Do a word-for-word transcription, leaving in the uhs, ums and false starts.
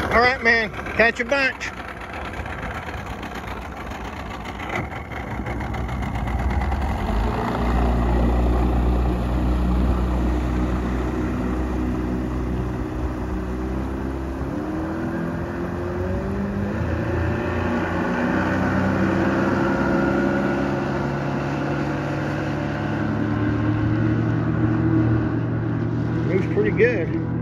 All right, man. Catch a bunch. Moves pretty good.